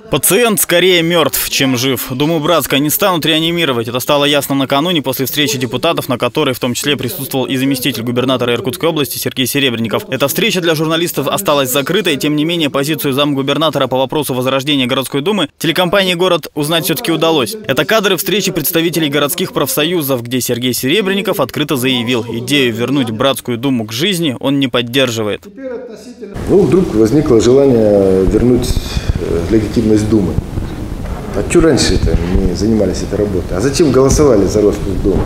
Пациент скорее мертв, чем жив. Думу Братска не станут реанимировать. Это стало ясно накануне после встречи депутатов, на которой в том числе присутствовал и заместитель губернатора Иркутской области Сергей Серебренников. Эта встреча для журналистов осталась закрытой. Тем не менее, позицию замгубернатора по вопросу возрождения городской думы телекомпании «Город» узнать все-таки удалось. Это кадры встречи представителей городских профсоюзов, где Сергей Серебренников открыто заявил, идею вернуть Братскую думу к жизни он не поддерживает. Вдруг возникло желание вернуть легитимность Думы. А что раньше-то не занимались этой работой? А зачем голосовали за распуск Думы?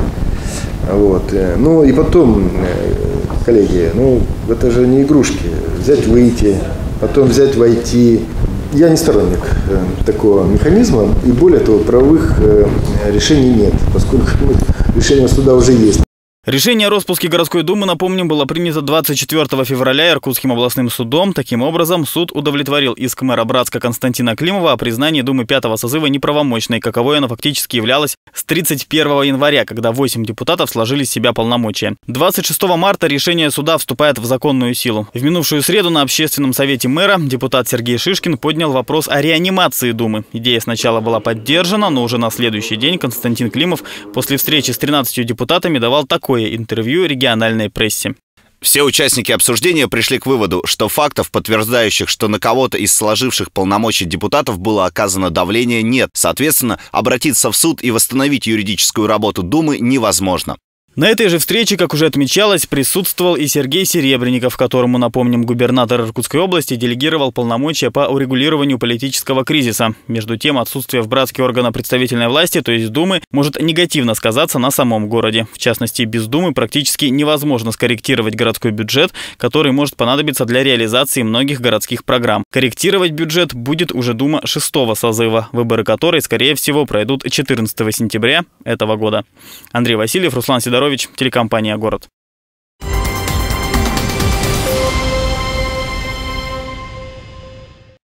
Ну и потом, коллеги, это же не игрушки. Взять, выйти, потом взять, войти. Я не сторонник такого механизма, и более того, правовых решений нет, поскольку решение суда уже есть. Решение о распуске городской думы, напомним, было принято 24 февраля Иркутским областным судом. Таким образом, суд удовлетворил иск мэра Братска Константина Климова о признании думы 5-го созыва неправомочной, каковой она фактически являлась с 31 января, когда 8 депутатов сложили с себя полномочия. 26 марта решение суда вступает в законную силу. В минувшую среду на общественном совете мэра депутат Сергей Шишкин поднял вопрос о реанимации думы. Идея сначала была поддержана, но уже на следующий день Константин Климов после встречи с 13 депутатами давал такое интервью региональной прессе. Все участники обсуждения пришли к выводу, что фактов, подтверждающих, что на кого-то из сложивших полномочий депутатов было оказано давление, нет. Соответственно, обратиться в суд и восстановить юридическую работу Думы невозможно. На этой же встрече, как уже отмечалось, присутствовал и Сергей Серебренников, которому, напомним, губернатор Иркутской области делегировал полномочия по урегулированию политического кризиса. Между тем, отсутствие в Братске органа представительной власти, то есть Думы, может негативно сказаться на самом городе. В частности, без Думы практически невозможно скорректировать городской бюджет, который может понадобиться для реализации многих городских программ. Корректировать бюджет будет уже Дума 6-го созыва, выборы которой, скорее всего, пройдут 14 сентября этого года. Андрей Васильев, Руслан Сидорович, телекомпания «Город».